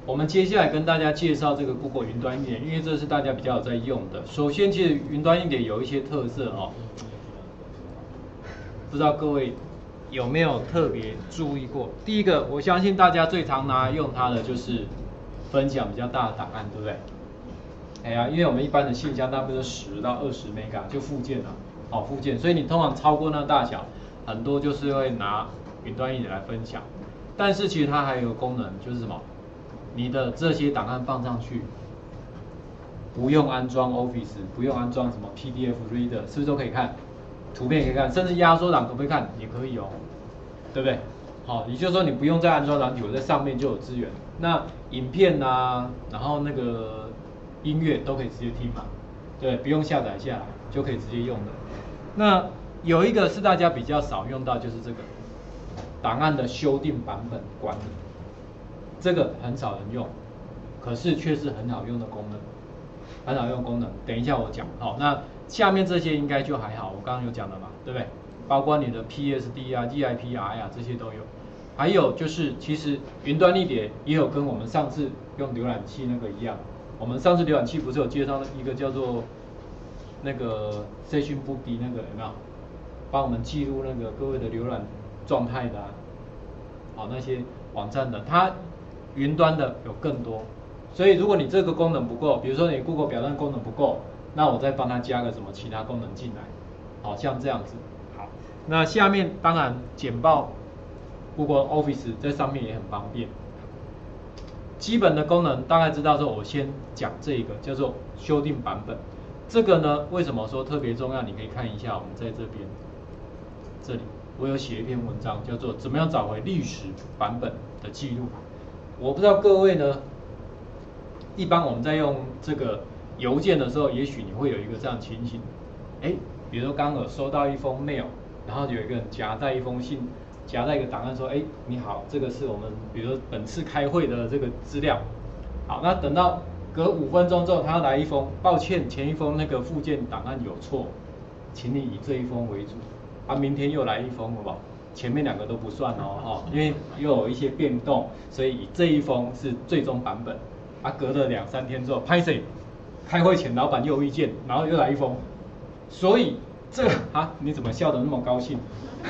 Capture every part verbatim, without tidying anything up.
我们接下来跟大家介绍这个 Google 云端硬碟，因为这是大家比较有在用的。首先，其实云端硬碟有一些特色哦，不知道各位有没有特别注意过？第一个，我相信大家最常拿来用它的就是分享比较大的档案，对不对？哎呀，因为我们一般的信箱大部分都十到二十 mega 就附件了，好附件，所以你通常超过那个大小，很多就是会拿云端硬碟来分享。但是其实它还有个功能，就是什么？你的这些档案放上去，不用安装 Office， 不用安装什么 P D F Reader， 是不是都可以看？图片也可以看，甚至压缩档可不可以看？也可以哦，对不对？好，也就是说你不用再安装软体，我在上面就有资源。那影片啊，然后那个音乐都可以直接听嘛，对，不用下载下来就可以直接用的。那有一个是大家比较少用到，就是这个档案的修订版本管理。这个很少人用，可是却是很好用的功能，很好用的功能。等一下我讲。好，那下面这些应该就还好，我刚刚有讲了嘛，对不对？包括你的 P S D 啊、G I P R 呀、啊、这些都有。还有就是，其实云端硬碟也有跟我们上次用浏览器那个一样。我们上次浏览器不是有介绍一个叫做那个 Session Book 那个有没有？帮我们记录那个各位的浏览状态的啊，好那些网站的，它云端的有更多，所以如果你这个功能不够，比如说你 Google 表单功能不够，那我再帮它加个什么其他功能进来，好像这样子。好，那下面当然简报 Google Office 在上面也很方便。基本的功能大概知道之后，我先讲这个叫做修订版本。这个呢，为什么说特别重要？你可以看一下，我们在这边这里我有写一篇文章，叫做怎么样找回历史版本的记录。我不知道各位呢，一般我们在用这个邮件的时候，也许你会有一个这样的情形，哎，比如说刚刚有收到一封 mail， 然后有一个人夹带一封信，夹带一个档案说，哎，你好，这个是我们比如说本次开会的这个资料。好，那等到隔五分钟之后，他要来一封，抱歉，前一封那个附件档案有错，请你以这一封为主。啊，明天又来一封，好不好？前面两个都不算哦，哈，因为又有一些变动，所以以这一封是最终版本。啊，隔了两三天之后，拍谁？开会前老板又有意见，然后又来一封，所以这个啊，你怎么笑得那么高兴？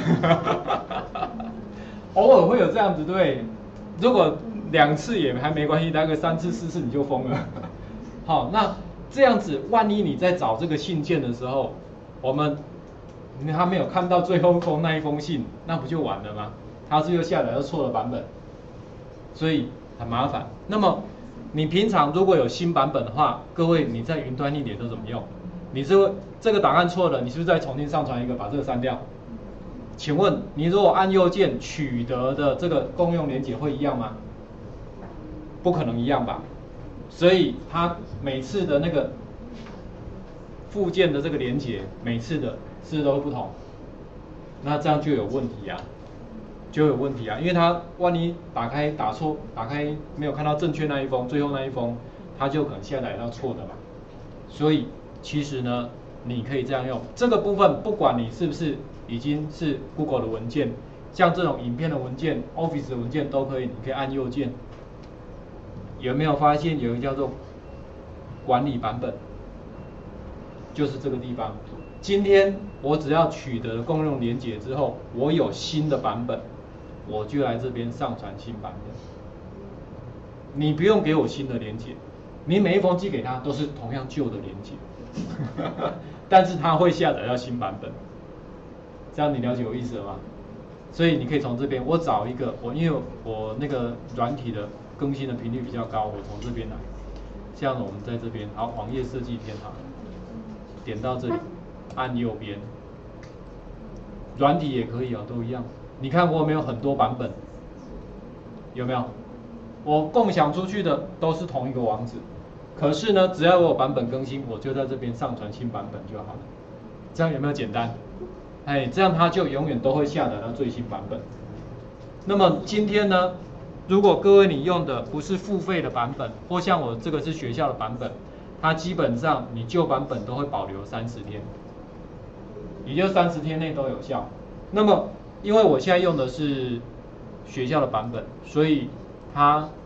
偶尔会有这样子，对。如果两次也还没关系，大概三次四次你就疯了。好，那这样子，万一你在找这个信件的时候，我们他没有看到最后封那一封信，那不就完了吗？他是又下载到错的版本，所以很麻烦。那么你平常如果有新版本的话，各位你在云端硬碟都怎么用？你是这个档案错了，你是不是再重新上传一个，把这个删掉？请问你如果按右键取得的这个共用连结会一样吗？不可能一样吧？所以它每次的那个附件的这个连结，每次的是都不同，那这样就有问题啊，就有问题啊，因为它万一打开打错，打开没有看到正确那一封，最后那一封，它就可能下载到错的嘛。所以其实呢，你可以这样用这个部分，不管你是不是已经是 Google 的文件，像这种影片的文件、Office 的文件都可以，你可以按右键。有没有发现有一个叫做管理版本？就是这个地方。今天我只要取得共用连结之后，我有新的版本，我就来这边上传新版本。你不用给我新的连结，你每一封寄给他都是同样旧的连结，但是他会下载到新版本。这样你了解我意思了吗？所以你可以从这边，我找一个，我因为我那个软体的更新的频率比较高，我从这边来。像我们在这边，好，网页设计篇好，点到这里，按右边，软体也可以啊，都一样。你看我有没有很多版本？有没有？我共享出去的都是同一个网址，可是呢，只要我有版本更新，我就在这边上传新版本就好了。这样有没有简单？哎，这样它就永远都会下载到最新版本。那么今天呢，如果各位你用的不是付费的版本，或像我这个是学校的版本，它基本上你旧版本都会保留三十天，也就三十天内都有效。那么因为我现在用的是学校的版本，所以它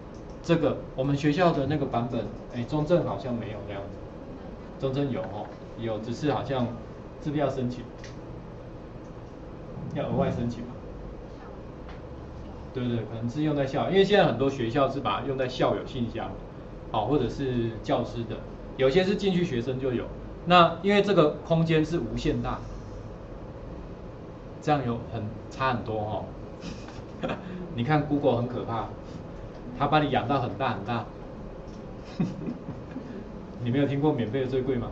这个我们学校的那个版本，哎，中正好像没有这样子，中正有哦，有，只是好像是不是要申请？要额外申请嘛？对对，可能是用在校，因为现在很多学校是把它用在校友信箱，好，或者是教师的，有些是进去学生就有。那因为这个空间是无限大，这样有很差很多哦。你看 Google 很可怕，它把你养到很大很大。你没有听过免费的最贵吗？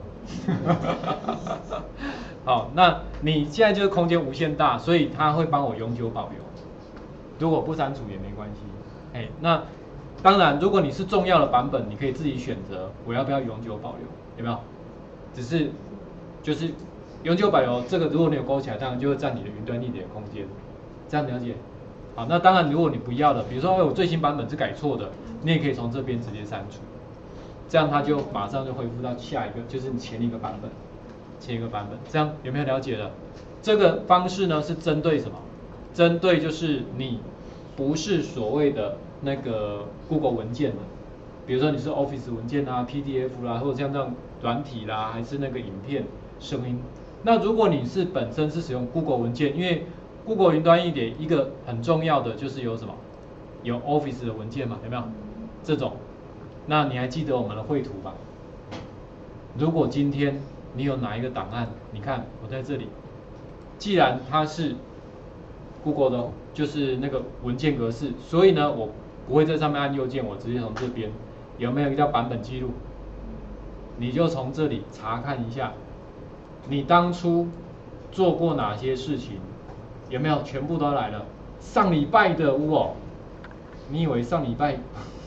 好，那你现在就是空间无限大，所以它会帮我永久保留。如果不删除也没关系，哎，那当然，如果你是重要的版本，你可以自己选择我要不要永久保留，有没有？只是就是永久保留这个，如果你有勾起来，当然就会占你的云端硬碟的空间，这样了解？好，那当然，如果你不要的，比如说，哎，我最新版本是改错的，你也可以从这边直接删除，这样它就马上就恢复到下一个，就是你前一个版本，前一个版本，这样有没有了解了？这个方式呢是针对什么？针对就是你不是所谓的那个 Google 文件的，比如说你是 Office 文件啊、P D F 啦，或者像这样软体啦，还是那个影片、声音。那如果你是本身是使用 Google 文件，因为 Google 云端硬碟一个很重要的就是有什么？有 Office 的文件嘛，有没有？这种，那你还记得我们的绘图吧？如果今天你有哪一个档案，你看我在这里，既然它是 Google 的，就是那个文件格式，所以呢，我不会在上面按右键，我直接从这边有没有一个叫版本记录，你就从这里查看一下，你当初做过哪些事情，有没有全部都来了？上礼拜的有哦，你以为上礼拜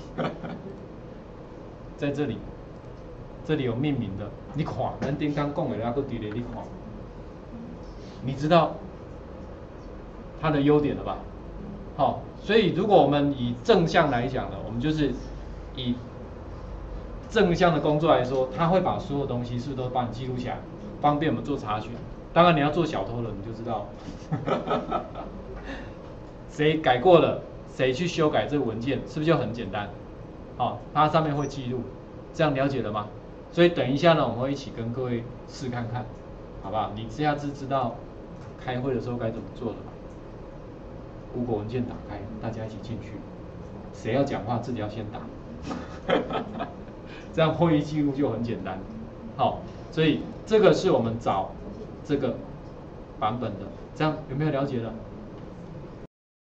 在这里，这里有命名的，你看，咱顶刚讲的那个伫咧，你看，你知道它的优点了吧？好，所以如果我们以正向来讲呢，我们就是以正向的工作来说，它会把所有东西是不是都帮你记录起来，方便我们做查询。当然你要做小偷了，你就知道谁改过了，谁去修改这个文件，是不是就很简单？好，它上面会记录，这样了解了吗？所以等一下呢，我们会一起跟各位试看看，好不好？你这下子知道开会的时候该怎么做了吧？ Google 文件打开，大家一起进去。谁要讲话，自己要先打，这样会议记录就很简单。好，所以这个是我们找这个版本的，这样有没有了解了？